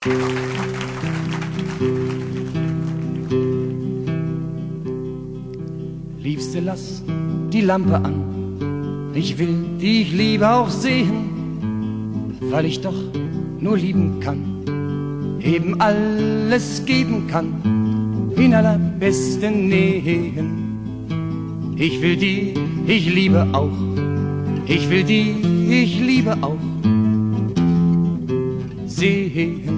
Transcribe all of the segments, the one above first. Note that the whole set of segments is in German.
Liebste, lass die Lampe an, ich will dich lieber auch sehen, weil ich doch nur lieben kann, eben alles geben kann, in allerbesten Nähen. Ich will die, ich liebe auch, ich will die, ich liebe auch sehen.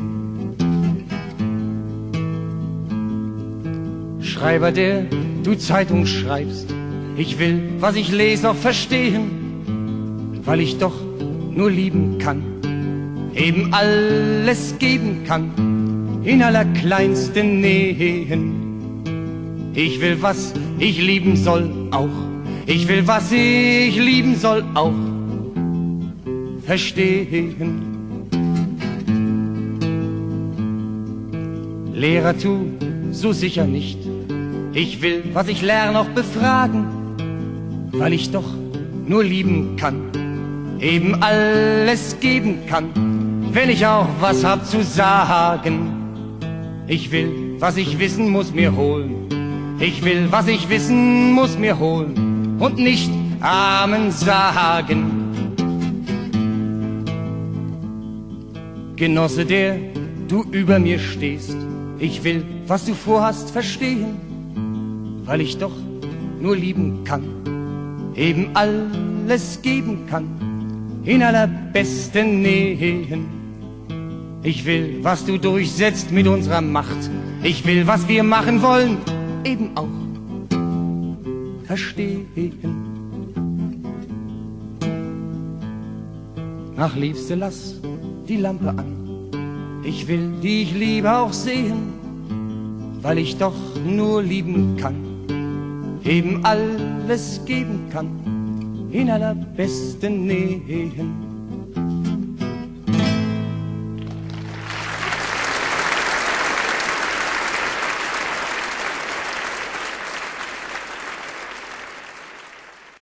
Schreiber, der du Zeitung schreibst, ich will, was ich lese, auch verstehen, weil ich doch nur lieben kann, eben alles geben kann, in allerkleinsten Nähen. Ich will, was ich lieben soll, auch, ich will, was ich lieben soll, auch verstehen. Lehrer, tu so sicher nicht, ich will, was ich lerne, auch befragen, weil ich doch nur lieben kann, eben alles geben kann, wenn ich auch was hab zu sagen. Ich will, was ich wissen muss, mir holen, ich will, was ich wissen muss, mir holen und nicht Amen sagen. Genosse, der du über mir stehst, ich will, was du vorhast, verstehen, weil ich doch nur lieben kann, eben alles geben kann, in allerbesten Nähen. Ich will, was du durchsetzt mit unserer Macht, ich will, was wir machen wollen, eben auch verstehen. Ach, Liebste, lass die Lampe an, ich will dich lieber auch sehen, weil ich doch nur lieben kann, eben alles geben kann, in allerbesten Nähen.